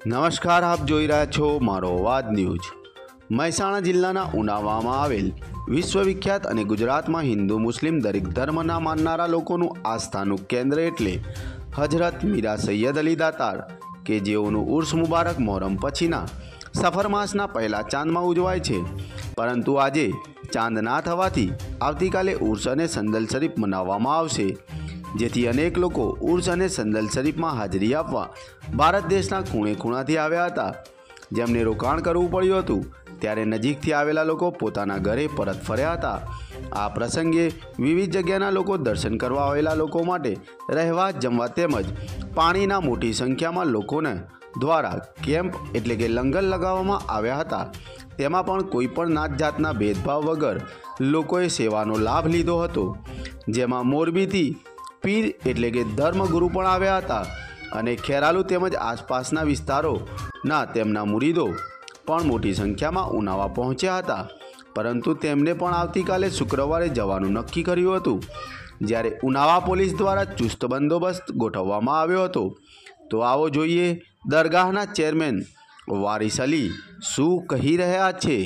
નમસ્કાર, આપ જોઈ રહ્યા છો મારો અવાજ ન્યૂઝ। મહેસાણા જિલ્લાના ઉનાવામાં આવેલ વિશ્વવિખ્યાત અને ગુજરાતમાં હિન્દુ મુસ્લિમ દરેક ધર્મના માનનારા લોકોનું આસ્થાનું કેન્દ્ર એટલે હજરત મીરા સૈયદ અલી દાતાર કે જેઓનું ઉર્સ મુબારક મોહરમ પછીના સફર માસના પહેલા ચાંદમાં ઉજવાય છે। પરંતુ આજે ચાંદ ના થવાથી આવતીકાલે ઉર્સ અને સંદલ શરીફ મનાવવામાં આવશે, જેથી અનેક લોકો ઉર્સ અને સંદલ શરીફમાં હાજરી આપવા ભારત દેશના ખૂણે ખૂણાથી આવ્યા હતા। જેમને રોકાણ કરવું પડ્યું હતું ત્યારે નજીકથી આવેલા લોકો પોતાના ઘરે પરત ફર્યા હતા। આ પ્રસંગે વિવિધ જગ્યાના લોકો દર્શન કરવા આવેલા લોકો માટે રહેવા, જમવા તેમજ પાણીના મોટી સંખ્યામાં લોકોને દ્વારા કેમ્પ એટલે કે લંગર લગાવવામાં આવ્યા હતા। તેમાં પણ કોઈ પણ નાત જાતના ભેદભાવ વગર લોકોએ સેવાનો લાભ લીધો હતો, જેમાં મોરબીથી પીર એટલે કે ધર્મગુરુ પણ આવ્યા હતા અને ખેરાલુ તેમજ આસપાસના વિસ્તારોના તેમના મુરીદો પણ મોટી સંખ્યામાં ઉનાવા પહોંચ્યા હતા। પરંતુ તેમને પણ આવતીકાલે શુક્રવારે જવાનું નક્કી કર્યું હતું, જ્યારે ઉનાવા પોલીસ દ્વારા ચુસ્ત બંદોબસ્ત ગોઠવવામાં આવ્યો હતો। તો આવો જોઈએ દરગાહના ચેરમેન વારિસ અલી શું કહી રહ્યા છે।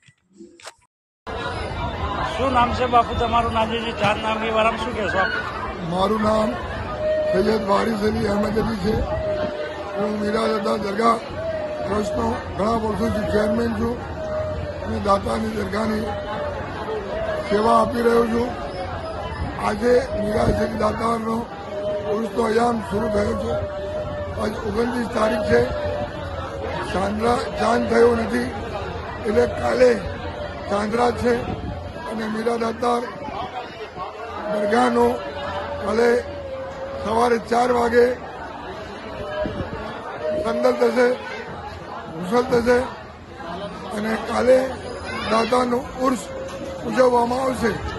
શું નામ છે બાપુ તમારું? નાજીજી ચાંદ નામની વારામાં શું કહેશો આપ? મારું નામ સૈયદ વારિસ અલી અહેમદ અલી છે। હું મીરા દાતા દરગાહ ટ્રસ્ટનો ઘણા વર્ષોથી ચેરમેન છું અને દાતાની દરગાહની સેવા આપી રહ્યો છું। આજે મીરા સૈયદ દાતારનો ઉર્સનો અયામ શરૂ થયો છે। આજ 29 તારીખ છે। ચાંદ થયો નથી એટલે કાલે ચાંદરાત છે અને મીરા દાતાર દરગાહનો કાલે સવારે 4 વાગે સંદલ થશે, ગુસલ થશે અને કાલે દાતાનો ઉર્સ ઉજવવામાં આવશે।